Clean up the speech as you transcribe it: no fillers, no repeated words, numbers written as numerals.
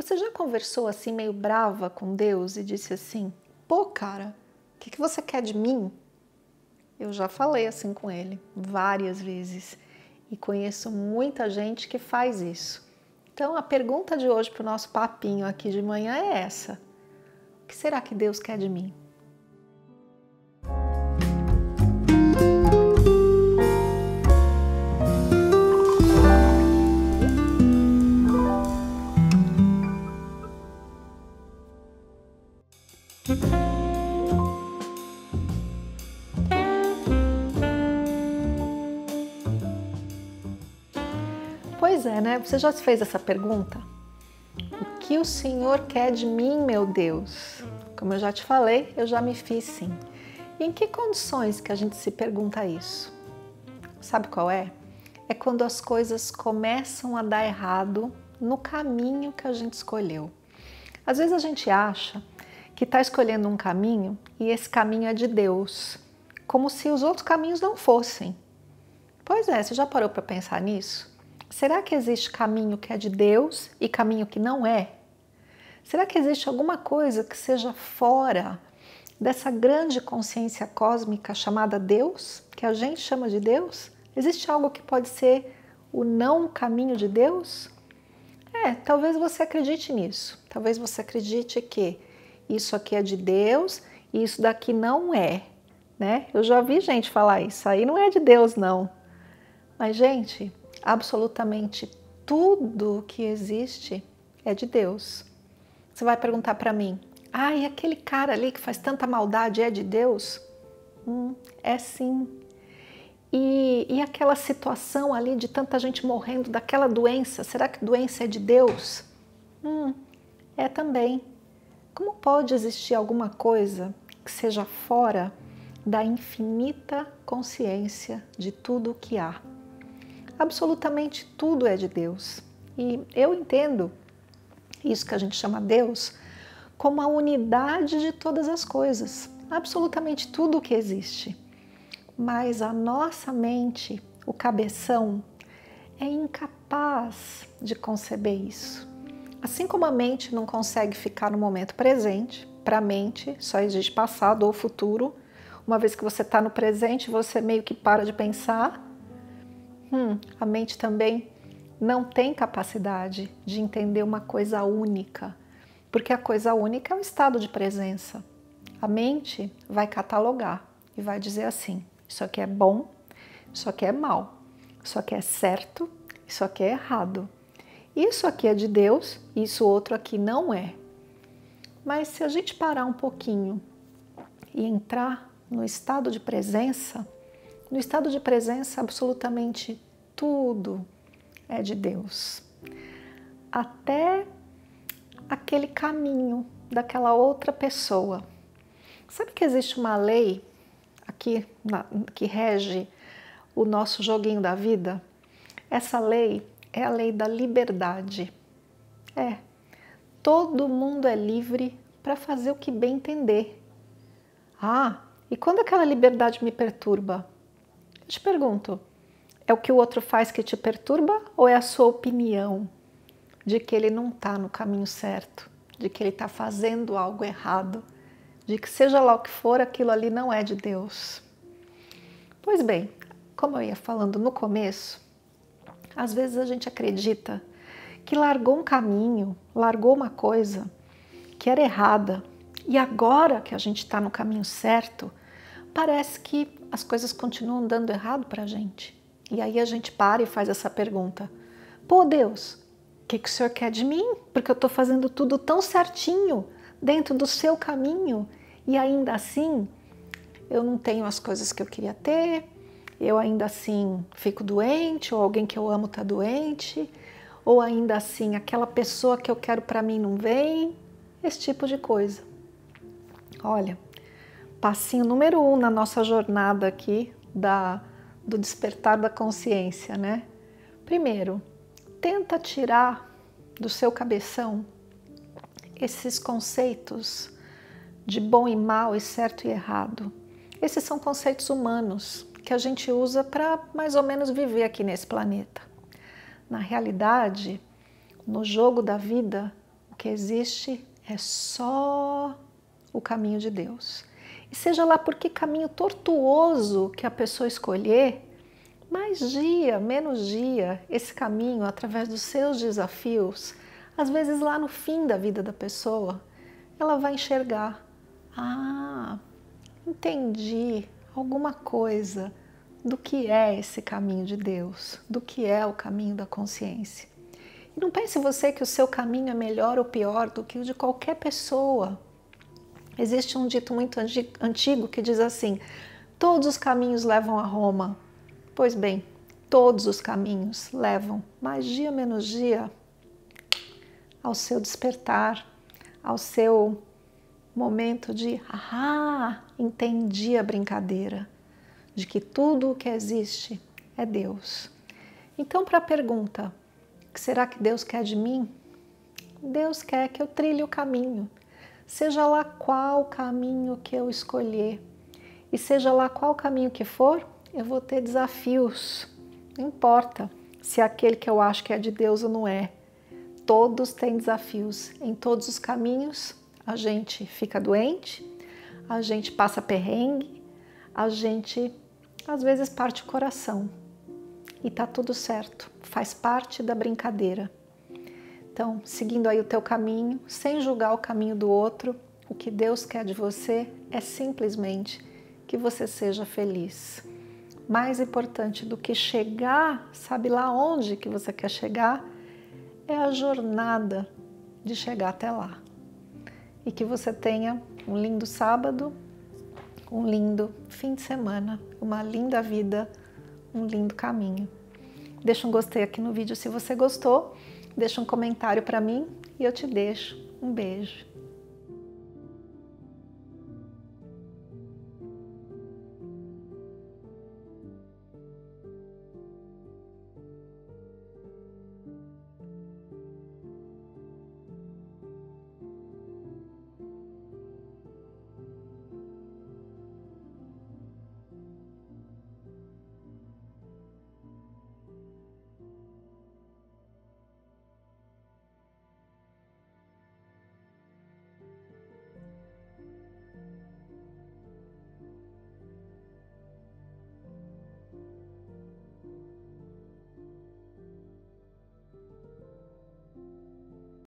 Você já conversou assim meio brava com Deus e disse assim: pô, cara, o que você quer de mim? Eu já falei assim com ele várias vezes e conheço muita gente que faz isso. Então a pergunta de hoje para o nosso papinho aqui de manhã é essa: o que será que Deus quer de mim? Pois é, né? Você já se fez essa pergunta? O que o Senhor quer de mim, meu Deus? Como eu já te falei, eu já me fiz sim. E em que condições que a gente se pergunta isso? Sabe qual é? É quando as coisas começam a dar errado no caminho que a gente escolheu. Às vezes a gente acha que está escolhendo um caminho e esse caminho é de Deus, como se os outros caminhos não fossem. Pois é, você já parou para pensar nisso? Será que existe caminho que é de Deus e caminho que não é? Será que existe alguma coisa que seja fora dessa grande consciência cósmica chamada Deus, que a gente chama de Deus? Existe algo que pode ser o não caminho de Deus? Talvez você acredite nisso. Talvez você acredite que isso aqui é de Deus e isso daqui não é, né? Eu já vi gente falar isso aí não é de Deus, não. Mas, gente, absolutamente tudo que existe é de Deus. Você vai perguntar para mim: e aquele cara ali que faz tanta maldade é de Deus? É sim. E aquela situação ali de tanta gente morrendo daquela doença, será que doença é de Deus? É também. Como pode existir alguma coisa que seja fora da infinita consciência de tudo o que há? Absolutamente tudo é de Deus. E eu entendo isso que a gente chama Deus como a unidade de todas as coisas, absolutamente tudo o que existe. Mas a nossa mente, o cabeção, é incapaz de conceber isso. Assim como a mente não consegue ficar no momento presente, para a mente só existe passado ou futuro. Uma vez que você está no presente, você meio que para de pensar. A mente também não tem capacidade de entender uma coisa única, porque a coisa única é o estado de presença. A mente vai catalogar e vai dizer assim: isso aqui é bom, isso aqui é mal, isso aqui é certo, isso aqui é errado. Isso aqui é de Deus, isso outro aqui não é. Mas se a gente parar um pouquinho e entrar no estado de presença, no estado de presença absolutamente tudo é de Deus. Até aquele caminho daquela outra pessoa. Sabe que existe uma lei aqui que rege o nosso joguinho da vida? Essa lei é a lei da liberdade. Todo mundo é livre para fazer o que bem entender. E quando aquela liberdade me perturba? Eu te pergunto, é o que o outro faz que te perturba ou é a sua opinião de que ele não está no caminho certo, de que ele está fazendo algo errado, de que seja lá o que for, aquilo ali não é de Deus? Pois bem, como eu ia falando no começo, às vezes a gente acredita que largou um caminho, largou uma coisa que era errada e agora que a gente está no caminho certo, parece que as coisas continuam dando errado para a gente. E aí a gente para e faz essa pergunta: pô, Deus, o que o Senhor quer de mim? Porque eu estou fazendo tudo tão certinho dentro do seu caminho e ainda assim eu não tenho as coisas que eu queria ter, eu ainda assim fico doente, ou alguém que eu amo está doente, ou ainda assim aquela pessoa que eu quero para mim não vem, esse tipo de coisa. Olha, passinho número 1 na nossa jornada aqui do despertar da consciência, né? Primeiro, tenta tirar do seu cabeção esses conceitos de bom e mal e certo e errado. Esses são conceitos humanos que a gente usa para mais ou menos viver aqui nesse planeta. Na realidade, no jogo da vida, o que existe é só o caminho de Deus. E seja lá por que caminho tortuoso que a pessoa escolher, mais dia, menos dia, esse caminho, através dos seus desafios, às vezes lá no fim da vida da pessoa, ela vai enxergar: ah, entendi alguma coisa do que é esse caminho de Deus, do que é o caminho da consciência. E não pense você que o seu caminho é melhor ou pior do que o de qualquer pessoa. Existe um dito muito antigo que diz assim: todos os caminhos levam a Roma. Pois bem, todos os caminhos levam, mais dia menos dia, ao seu despertar, ao seu momento de entendi a brincadeira, de que tudo o que existe é Deus. Então, para a pergunta: o que será que Deus quer de mim? Deus quer que eu trilhe o caminho, seja lá qual caminho que eu escolher, e seja lá qual caminho que for, eu vou ter desafios. Não importa se é aquele que eu acho que é de Deus ou não é. Todos têm desafios. Em todos os caminhos, a gente fica doente, a gente passa perrengue, a gente às vezes parte o coração. E tá tudo certo, faz parte da brincadeira. Então, seguindo aí o teu caminho, sem julgar o caminho do outro, o que Deus quer de você é simplesmente que você seja feliz. Mais importante do que chegar, sabe lá onde que você quer chegar, é a jornada de chegar até lá. E que você tenha um lindo sábado, um lindo fim de semana, uma linda vida, um lindo caminho. Deixa um gostei aqui no vídeo se você gostou, deixa um comentário para mim e eu te deixo um beijo.